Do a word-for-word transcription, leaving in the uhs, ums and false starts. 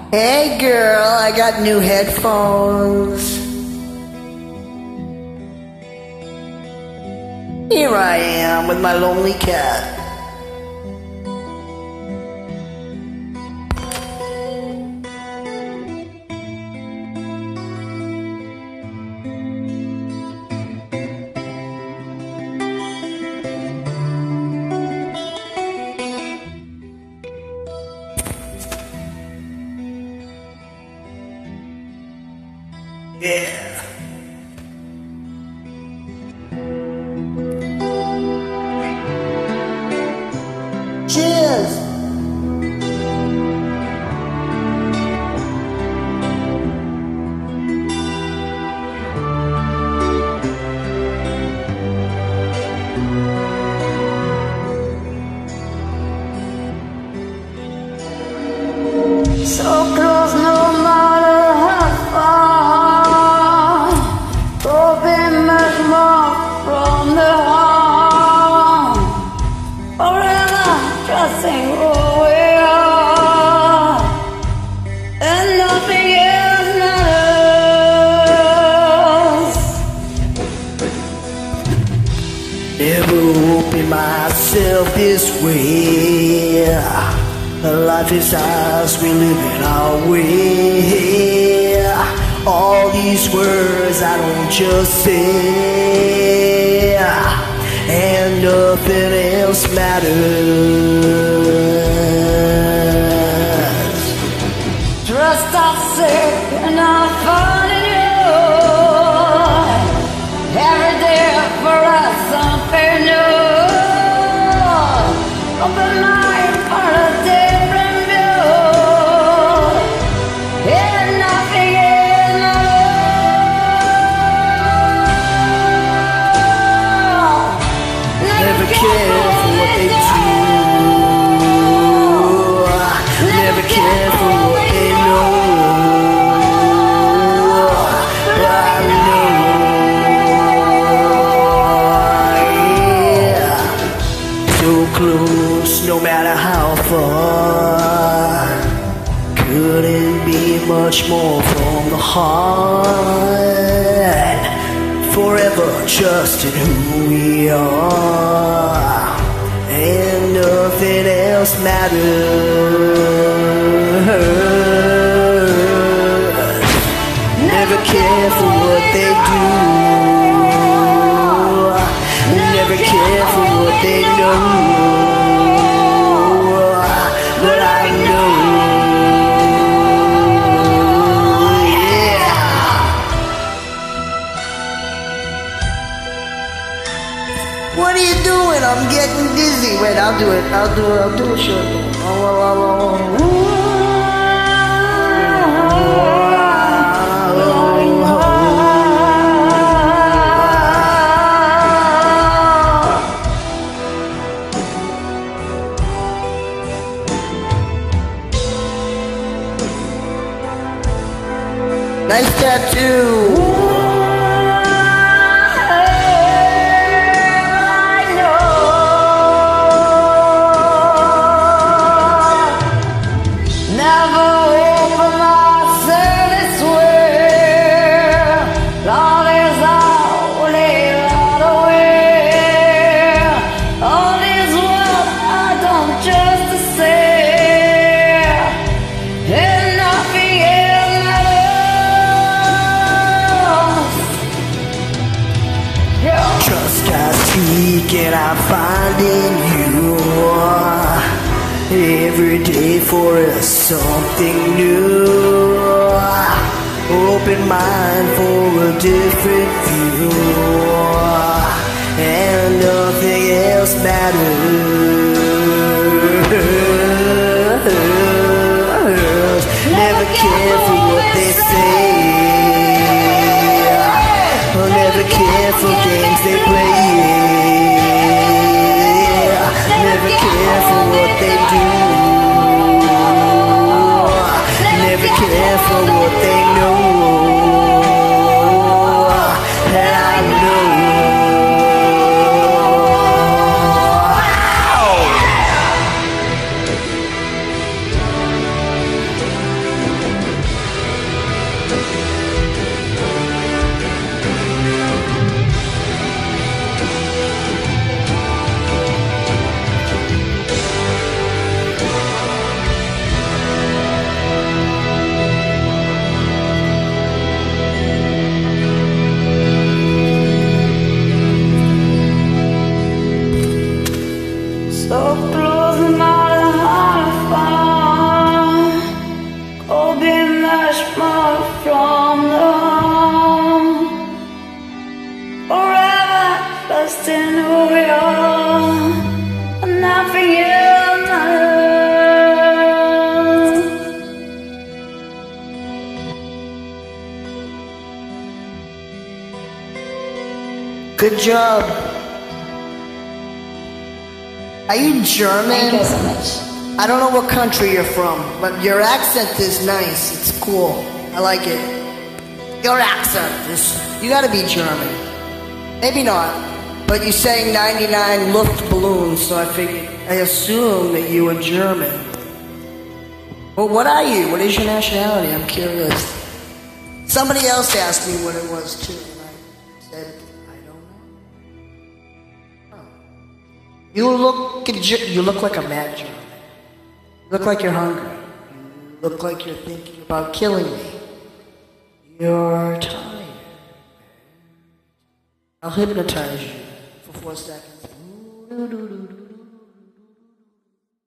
Hey girl, I got new headphones. Here I am with my lonely cat. Yeah. Cheers. So close, no matter how far. Hoping much more from the heart. Forever trusting who we are, and nothing else matters. Never opened myself this way. Life is ours, we live it our way. All these words I don't just say, and nothing else matters. Trust our sake and our fun in you. Every day for us something new. Open mind for a different view. And nothing is never care for what they do. Never care for what they know. But I know, yeah. So close, no matter how far. Couldn't be much more from the heart. Forever trusting who we are, and nothing else matters. Never care for what they do. Never care for what they know. But I know, yeah. What are you doing? I'm getting dizzy. Wait, I'll do it. I'll do it. I'll do it short. Oh, oh, oh, oh. Nice tattoo. And I'm finding you every day for us something new. Open mind for a different view, and nothing else matters. Never care for what they say. Never care for games they play. Never care for what they do. Never care for what they know. And I know. Ow! Good job. Are you German? Thank you so much. I don't know what country you're from, but your accent is nice. It's cool. I like it. Your accent is... You gotta be German. Maybe not. But you sang ninety-nine Luftballons, so I figured... I assume that you were German. Well, what are you? What is your nationality? I'm curious. Somebody else asked me what it was, too, and I said, I don't know. Oh. You look... You look like a mad German. You look like you're hungry. You look like you're thinking about killing me. You're tired. I'll hypnotize you for four seconds.